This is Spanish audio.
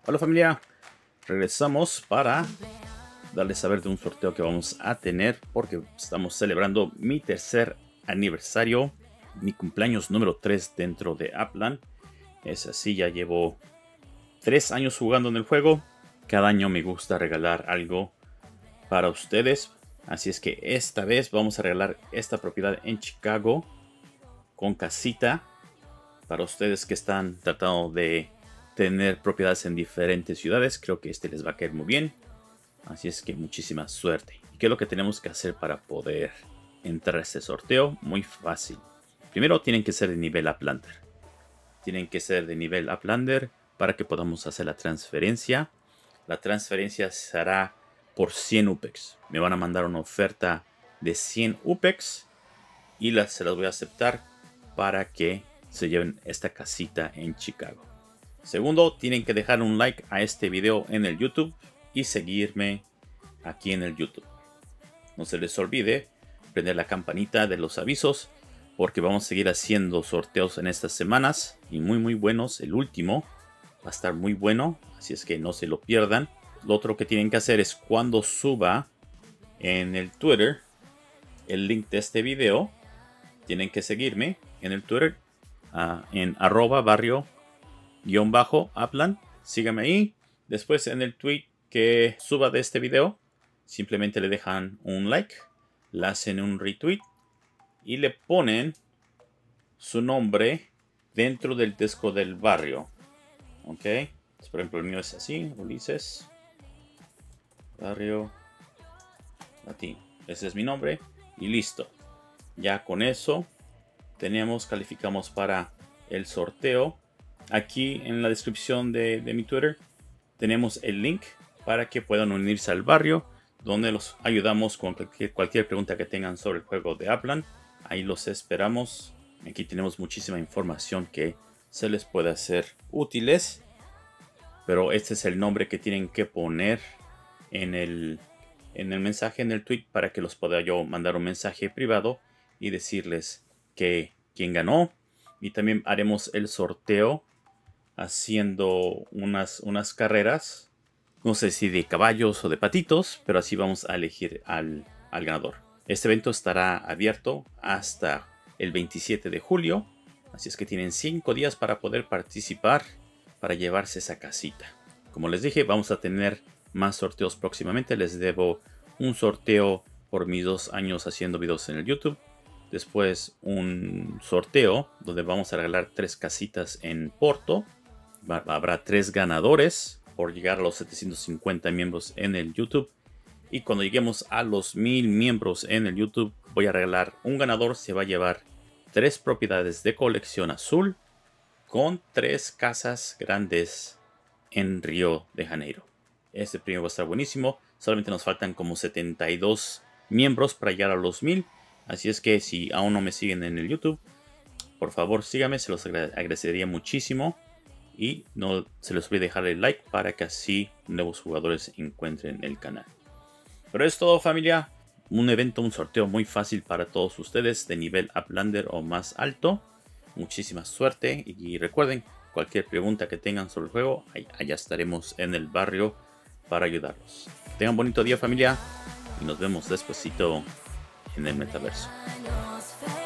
Hola familia, regresamos para darles saber de un sorteo que vamos a tener porque estamos celebrando mi tercer aniversario, mi cumpleaños número 3 dentro de Upland. Es así, ya llevo 3 años jugando en el juego. Cada año me gusta regalar algo para ustedes, así es que esta vez vamos a regalar esta propiedad en Chicago con casita para ustedes que están tratando de tener propiedades en diferentes ciudades. Creo que este les va a caer muy bien. Así es que muchísima suerte. ¿Y qué es lo que tenemos que hacer para poder entrar a este sorteo? Muy fácil. Primero tienen que ser de nivel Uplander. Tienen que ser de nivel Uplander para que podamos hacer la transferencia. La transferencia se hará por 100 UPEX. Me van a mandar una oferta de 100 UPEX y se las voy a aceptar para que se lleven esta casita en Chicago. Segundo, tienen que dejar un like a este video en el YouTube y seguirme aquí en el YouTube. No se les olvide prender la campanita de los avisos porque vamos a seguir haciendo sorteos en estas semanas y muy buenos. El último va a estar muy bueno, así es que no se lo pierdan. Lo otro que tienen que hacer es cuando suba en el Twitter el link de este video, tienen que seguirme en el Twitter en @barrio_Upland. Síganme ahí. Después en el tweet que suba de este video, simplemente le dejan un like, le hacen un retweet y le ponen su nombre dentro del disco del barrio. Ok, por ejemplo el mío es así, Ulises Barrio Latino. Ese es mi nombre y listo. Ya con eso calificamos para el sorteo. Aquí en la descripción de mi Twitter tenemos el link para que puedan unirse al barrio, donde los ayudamos con cualquier pregunta que tengan sobre el juego de Upland. Ahí los esperamos. Aquí tenemos muchísima información que se les puede hacer útiles, pero este es el nombre que tienen que poner en el mensaje, en el tweet, para que los pueda yo mandar un mensaje privado y decirles que quién ganó. Y también haremos el sorteo haciendo unas carreras, no sé si de caballos o de patitos, pero así vamos a elegir al ganador. Este evento estará abierto hasta el 27 de julio, así es que tienen 5 días para poder participar, para llevarse esa casita. Como les dije, vamos a tener más sorteos próximamente. Les debo un sorteo por mis 2 años haciendo videos en el YouTube. Después un sorteo donde vamos a regalar 3 casitas en Porto. Habrá 3 ganadores por llegar a los 750 miembros en el YouTube. Y cuando lleguemos a los 1000 miembros en el YouTube, voy a regalar un ganador. Se va a llevar 3 propiedades de colección azul con 3 casas grandes en Río de Janeiro. Este premio va a estar buenísimo. Solamente nos faltan como 72 miembros para llegar a los 1000. Así es que si aún no me siguen en el YouTube, por favor síganme, se los agradecería muchísimo. Y no se les olvide dejar el like para que así nuevos jugadores encuentren el canal. Pero es todo, familia. Un evento, un sorteo muy fácil para todos ustedes de nivel Uplander o más alto. Muchísima suerte y recuerden, cualquier pregunta que tengan sobre el juego, allá estaremos en el barrio para ayudarlos. Tengan un bonito día, familia, y nos vemos despuesito en el metaverso.